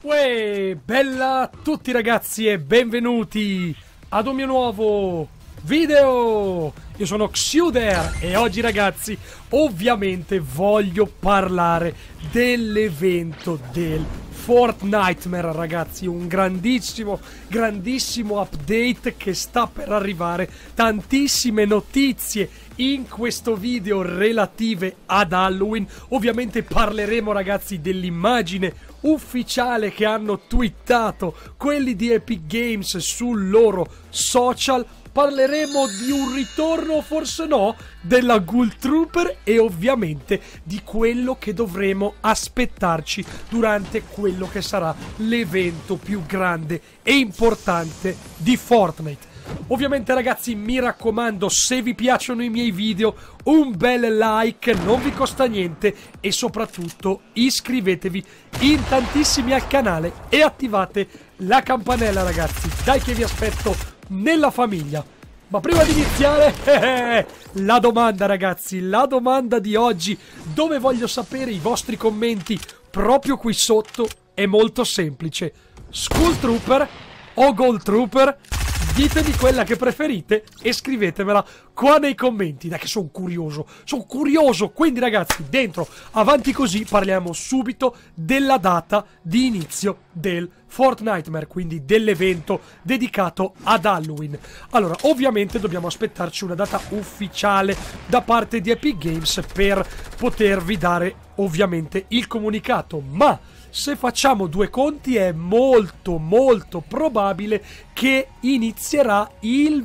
Uè, bella a tutti ragazzi e benvenuti ad un mio nuovo video. Io sono Xuder e oggi ragazzi ovviamente voglio parlare dell'evento del Fortnitemare ragazzi, un grandissimo update che sta per arrivare, tantissime notizie in questo video relative ad Halloween. Ovviamente parleremo ragazzi dell'immagine ufficiale che hanno twittato quelli di Epic Games sul loro social. Parleremo di un ritorno, o forse no, della Ghoul Trooper e ovviamente di quello che dovremo aspettarci durante quello che sarà l'evento più grande e importante di Fortnite. Ovviamente ragazzi mi raccomando, se vi piacciono i miei video un bel like, non vi costa niente, e soprattutto iscrivetevi in tantissimi al canale e attivate la campanella ragazzi, dai che vi aspetto nella famiglia. Ma prima di iniziare, la domanda ragazzi, la domanda di oggi, dove voglio sapere i vostri commenti proprio qui sotto, è molto semplice: Skull Trooper o Gold Trooper? Ditemi quella che preferite e scrivetemela qua nei commenti. Dai che sono curioso. Quindi ragazzi, dentro, avanti così, parliamo subito della data di inizio del Fortnitemare, quindi dell'evento dedicato ad Halloween. Allora, ovviamente dobbiamo aspettarci una data ufficiale da parte di Epic Games per potervi dare ovviamente il comunicato, ma se facciamo due conti è molto probabile che inizierà il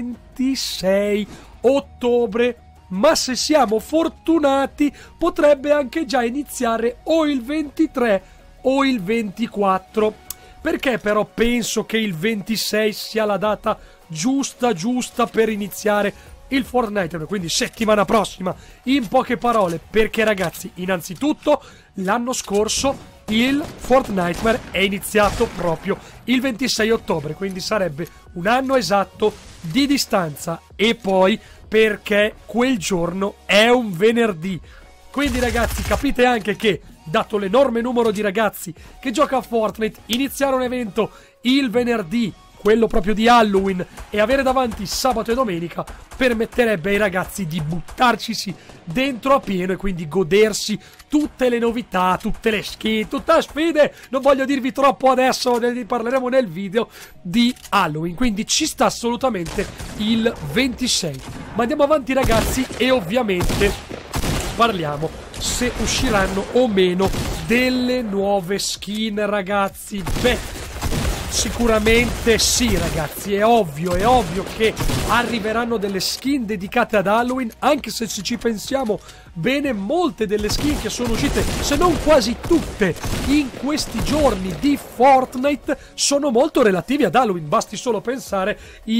26 ottobre, ma se siamo fortunati potrebbe anche già iniziare o il 23 o il 24. Perché però penso che il 26 sia la data giusta per iniziare il Fortnite, quindi settimana prossima? In poche parole, perché ragazzi, innanzitutto l'anno scorso il Fortnitemare è iniziato proprio il 26 ottobre, quindi sarebbe un anno esatto di distanza, e poi perché quel giorno è un venerdì. Quindi ragazzi, capite anche che, dato l'enorme numero di ragazzi che gioca a Fortnite, iniziare un evento il venerdì, quello proprio di Halloween, e avere davanti sabato e domenica permetterebbe ai ragazzi di buttarcisi dentro a pieno e quindi godersi tutte le novità, tutte le skin, tutte le sfide. Non voglio dirvi troppo adesso, ne parleremo nel video di Halloween, quindi ci sta assolutamente il 26. Ma andiamo avanti ragazzi e ovviamente parliamo se usciranno o meno delle nuove skin ragazzi. Beh, sicuramente sì ragazzi, è ovvio che arriveranno delle skin dedicate ad Halloween, anche se ci pensiamo bene, molte delle skin che sono uscite, se non quasi tutte, in questi giorni di Fortnite sono molto relativi ad Halloween. Basti solo pensare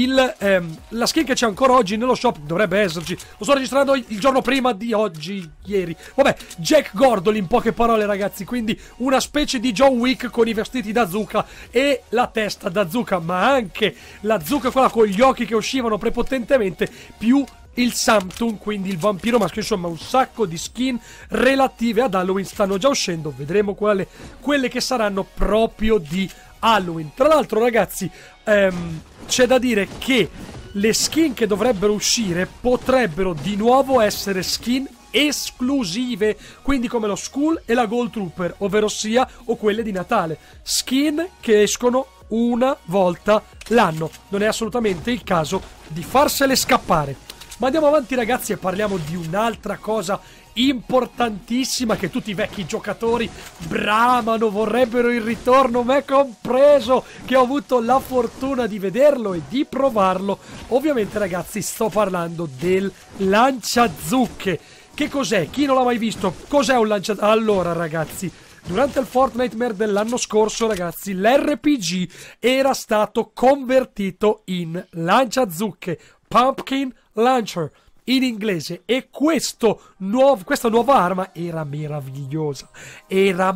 la skin che c'è ancora oggi nello shop, dovrebbe esserci, lo sto registrando il giorno prima di oggi, ieri, vabbè, Jack Gordon in poche parole ragazzi, quindi una specie di John Wick con i vestiti da zucca e la testa da zucca, ma anche la zucca quella con gli occhi che uscivano prepotentemente, più il Samtung, quindi il vampiro maschio. Insomma, un sacco di skin relative ad Halloween stanno già uscendo, vedremo quelle che saranno proprio di Halloween. Tra l'altro ragazzi, c'è da dire che le skin che dovrebbero uscire potrebbero di nuovo essere skin esclusive, quindi come lo Skull e la Gold Trooper, ovvero sia o quelle di Natale, skin che escono una volta l'anno. Non è assolutamente il caso di farsele scappare. Ma andiamo avanti ragazzi e parliamo di un'altra cosa importantissima che tutti i vecchi giocatori bramano, vorrebbero il ritorno, me compreso, che ho avuto la fortuna di vederlo e di provarlo. Ovviamente ragazzi sto parlando del lanciazucche. Che cos'è? Chi non l'ha mai visto? Cos'è un lanciazucche? Allora ragazzi, durante il Fortnitemare dell'anno scorso ragazzi, l'RPG era stato convertito in lanciazucche, Pumpkin Launcher in inglese, e questa nuova arma era meravigliosa. Era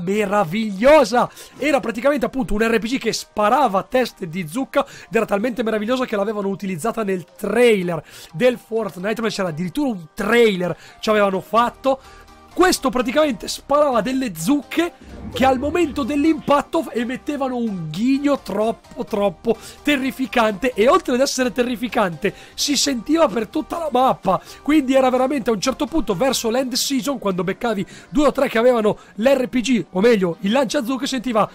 praticamente appunto un RPG che sparava a teste di zucca ed era talmente meravigliosa che l'avevano utilizzata nel trailer del Fortnite, ma c'era addirittura un trailer ci avevano fatto. Questo praticamente sparava delle zucche che al momento dell'impatto emettevano un ghigno troppo terrificante, e oltre ad essere terrificante si sentiva per tutta la mappa. Quindi era veramente, a un certo punto verso l'end season, quando beccavi 2 o 3 che avevano l'RPG, o meglio il lanciazucche, sentiva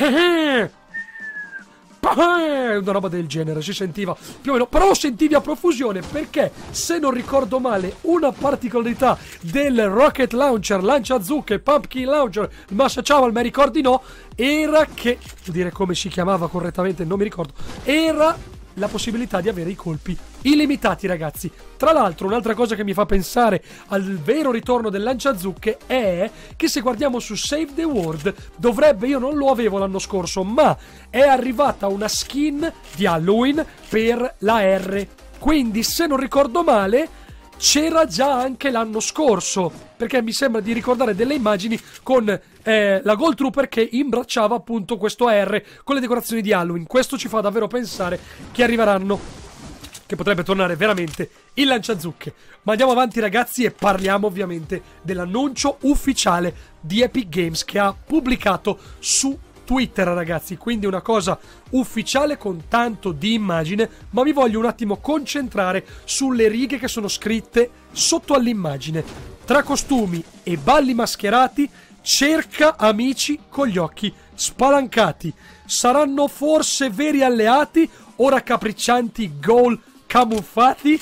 una roba del genere, si sentiva più o meno, però lo sentivi a profusione, perché se non ricordo male una particolarità del Rocket Launcher, Lanciazucche, Pumpkin Launcher, Massa Chaval, ma ricordi no, era che, devo dire come si chiamava correttamente, non mi ricordo, era la possibilità di avere i colpi illimitati, ragazzi. Tra l'altro, un'altra cosa che mi fa pensare al vero ritorno del lanciazucche è che se guardiamo su Save the World dovrebbe, io non lo avevo l'anno scorso, ma è arrivata una skin di Halloween per la R, quindi se non ricordo male c'era già anche l'anno scorso, perché mi sembra di ricordare delle immagini con la Gold Trooper che imbracciava appunto questo AR con le decorazioni di Halloween. Questo ci fa davvero pensare che arriveranno, che potrebbe tornare veramente il lanciazucche. Ma andiamo avanti, ragazzi, e parliamo ovviamente dell'annuncio ufficiale di Epic Games che ha pubblicato su Twitter, ragazzi. Quindi una cosa ufficiale con tanto di immagine, ma mi voglio un attimo concentrare sulle righe che sono scritte sotto all'immagine. Tra costumi e balli mascherati, cerca amici con gli occhi spalancati. Saranno forse veri alleati o raccapriccianti ghoul camuffati?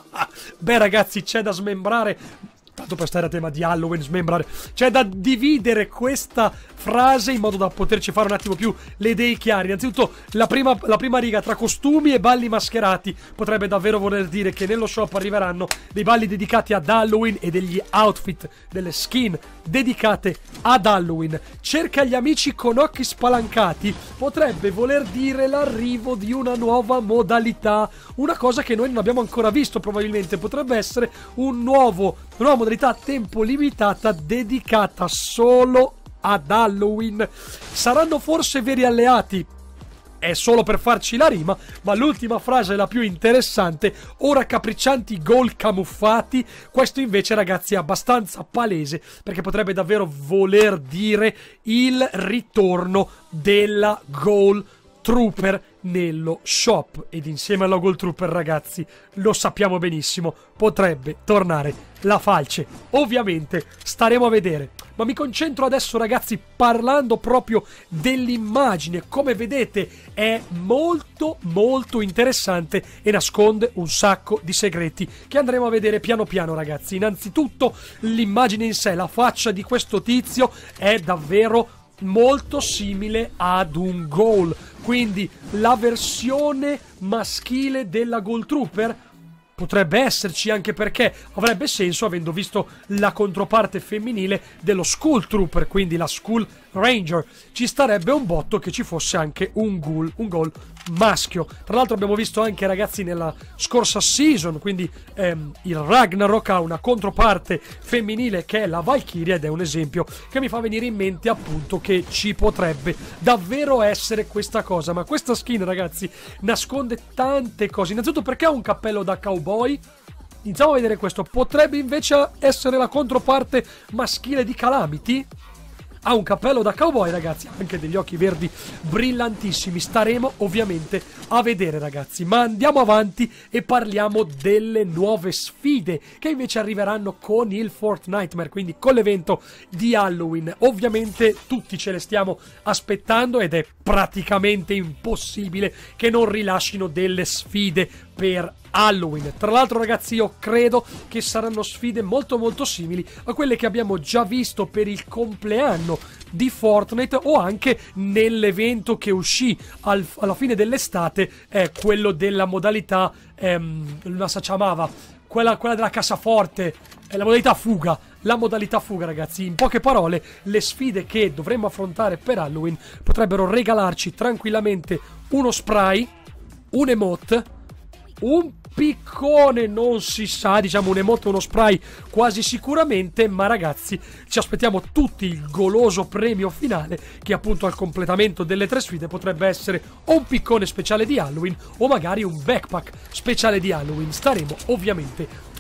Beh, ragazzi, c'è da smembrare, tanto per stare a tema di Halloween, smembrare, c'è da dividere questa frase in modo da poterci fare un attimo più le idee chiare. Innanzitutto la prima riga, tra costumi e balli mascherati, potrebbe davvero voler dire che nello shop arriveranno dei balli dedicati ad Halloween e degli outfit, delle skin dedicate ad Halloween. Cerca gli amici con occhi spalancati potrebbe voler dire l'arrivo di una nuova modalità, una cosa che noi non abbiamo ancora visto. Probabilmente potrebbe essere una nuova modalità a tempo limitata dedicata solo ad Halloween. Saranno forse veri alleati? È solo per farci la rima, ma l'ultima frase è la più interessante. Ora capriccianti ghoul camuffati. Questo invece, ragazzi, è abbastanza palese, perché potrebbe davvero voler dire il ritorno della Ghoul Trooper nello shop. Ed insieme alla Ghoul Trooper, ragazzi, lo sappiamo benissimo, potrebbe tornare la falce. Ovviamente staremo a vedere, ma mi concentro adesso, ragazzi, parlando proprio dell'immagine. Come vedete è molto interessante e nasconde un sacco di segreti che andremo a vedere piano piano, ragazzi. Innanzitutto l'immagine in sé, la faccia di questo tizio è davvero molto simile ad un ghoul, quindi la versione maschile della Ghoul Trooper potrebbe esserci, anche perché avrebbe senso avendo visto la controparte femminile dello Skull Trooper, quindi la Skull Ranger. Ci starebbe un botto che ci fosse anche un ghoul maschio. Tra l'altro abbiamo visto anche, ragazzi, nella scorsa season, quindi il Ragnarok ha una controparte femminile che è la Valkyria, ed è un esempio che mi fa venire in mente appunto che ci potrebbe davvero essere questa cosa. Ma questa skin, ragazzi, nasconde tante cose. Innanzitutto perché ha un cappello da cowboy. Iniziamo a vedere questo. Potrebbe invece essere la controparte maschile di Calamity. Ha un cappello da cowboy, ragazzi, anche degli occhi verdi brillantissimi. Staremo ovviamente a vedere, ragazzi. Ma andiamo avanti e parliamo delle nuove sfide che invece arriveranno con il Fortnitemare, quindi con l'evento di Halloween. Ovviamente tutti ce le stiamo aspettando ed è praticamente impossibile che non rilascino delle sfide per Halloween. Tra l'altro, ragazzi, io credo che saranno sfide molto simili a quelle che abbiamo già visto per il compleanno di Fortnite, o anche nell'evento che uscì alla fine dell'estate, quello della modalità la si chiamava quella della cassaforte, la modalità fuga. La modalità fuga, ragazzi. In poche parole, le sfide che dovremmo affrontare per Halloween potrebbero regalarci tranquillamente uno spray, un emote, un piccone, non si sa, diciamo un emote, uno spray quasi sicuramente, ma ragazzi ci aspettiamo tutti il goloso premio finale, che appunto al completamento delle 3 sfide potrebbe essere o un piccone speciale di Halloween o magari un backpack speciale di Halloween. Staremo ovviamente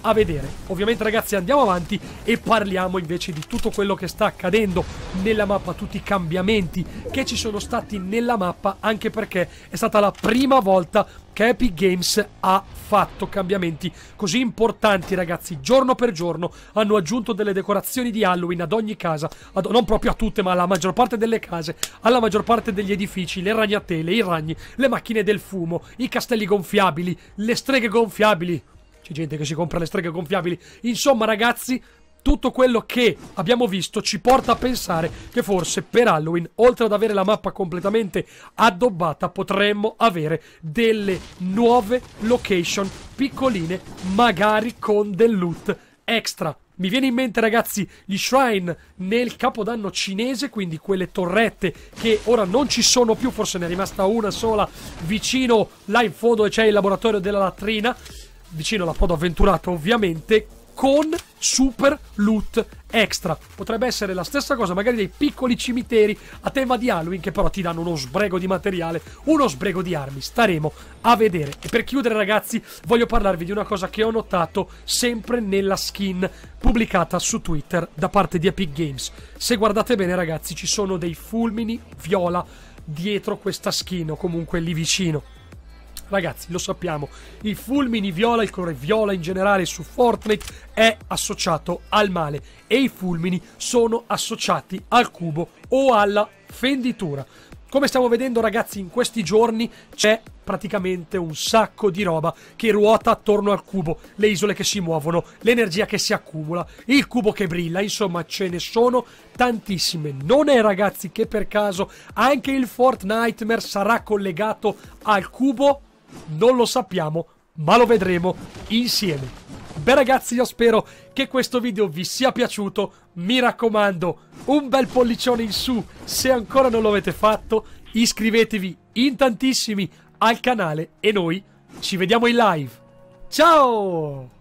a vedere. Ovviamente ragazzi andiamo avanti e parliamo invece di tutto quello che sta accadendo nella mappa, tutti i cambiamenti che ci sono stati nella mappa, anche perché è stata la prima volta che Epic Games ha fatto cambiamenti così importanti ragazzi. Giorno per giorno hanno aggiunto delle decorazioni di Halloween ad ogni casa, non proprio a tutte ma alla maggior parte delle case, alla maggior parte degli edifici, le ragnatele, i ragni, le macchine del fumo, i castelli gonfiabili, le streghe gonfiabili. C'è gente che si compra le streghe gonfiabili. Insomma ragazzi, tutto quello che abbiamo visto ci porta a pensare che forse per Halloween, oltre ad avere la mappa completamente addobbata, potremmo avere delle nuove location piccoline, magari con del loot extra. Mi viene in mente ragazzi gli shrine nel capodanno cinese, quindi quelle torrette che ora non ci sono più, forse ne è rimasta una sola vicino là in fondo e c'è il laboratorio della latrina, vicino alla Podo Avventurato ovviamente, con super loot extra. Potrebbe essere la stessa cosa, magari dei piccoli cimiteri a tema di Halloween che però ti danno uno sbrego di materiale, uno sbrego di armi. Staremo a vedere. E per chiudere ragazzi voglio parlarvi di una cosa che ho notato sempre nella skin pubblicata su Twitter da parte di Epic Games. Se guardate bene ragazzi ci sono dei fulmini viola dietro questa skin, o comunque lì vicino. Ragazzi, lo sappiamo, i fulmini viola, il colore viola in generale su Fortnite è associato al male e i fulmini sono associati al cubo o alla fenditura. Come stiamo vedendo ragazzi in questi giorni c'è praticamente un sacco di roba che ruota attorno al cubo, le isole che si muovono, l'energia che si accumula, il cubo che brilla, insomma ce ne sono tantissime. Non è ragazzi che per caso anche il Fortnitemare sarà collegato al cubo? Non lo sappiamo, ma lo vedremo insieme. Beh ragazzi, io spero che questo video vi sia piaciuto. Mi raccomando, un bel pollicione in su se ancora non lo avete fatto. Iscrivetevi in tantissimi al canale e noi ci vediamo in live. Ciao!